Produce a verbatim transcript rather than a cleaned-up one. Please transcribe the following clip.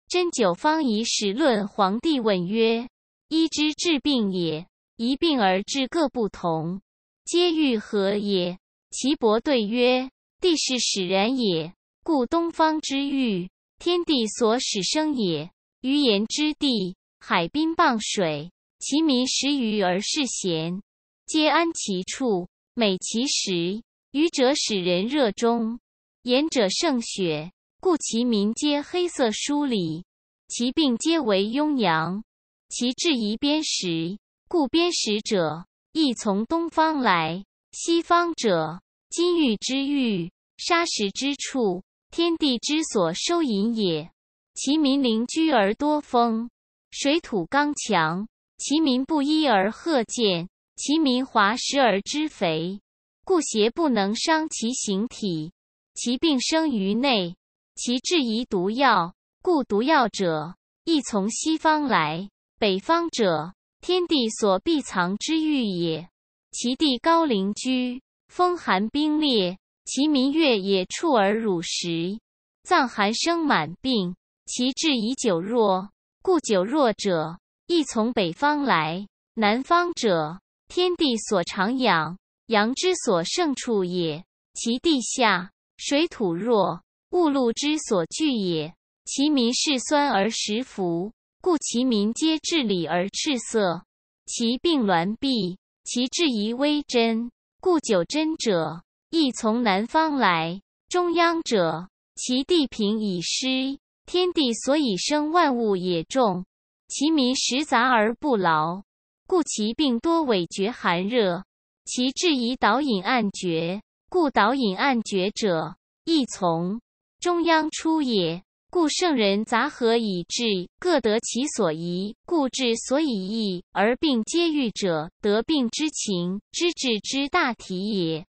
针灸方以史论皇帝问曰：医之治病也，一病而治各不同，皆欲何也？岐伯对曰：地势使然也，故东方之域，天地所始生也。余言之地，海滨傍水，其民食鱼而嗜咸，皆安其处，美其食。鱼者使人热中，盐者胜血，故其民皆黑色疏离，其病皆为痈阳。其治宜砭石，故砭石者，亦从东方来。西方者，金玉之域，砂石之处，天地之所收引也。其民邻居而多风，水土刚强，其民不衣而褐健，其民滑食而知肥，故邪不能伤其形体。其病生于内，其治宜毒药，故毒药者，亦从西方来。北方者，天地所必藏之域也。其地高陵居，风寒冰冽，其民越也处而辱食，脏寒生满病。其治宜久弱，故久弱者，亦从北方来。南方者，天地所常养，阳之所盛处也。其地下，水土弱，物露之所聚也。其民嗜酸而食腐，故其民皆治理而赤色。其病挛痹，其治宜微针，故久针者，亦从南方来。中央者，其地平以湿，天地所以生万物也重，其民食杂而不劳，故其病多痿厥寒热。其治宜导引按厥，故导引按厥者，亦从中央出也。故圣人杂合以治，各得其所宜，故治所以易而病皆愈者，得病之情，知治之大体也。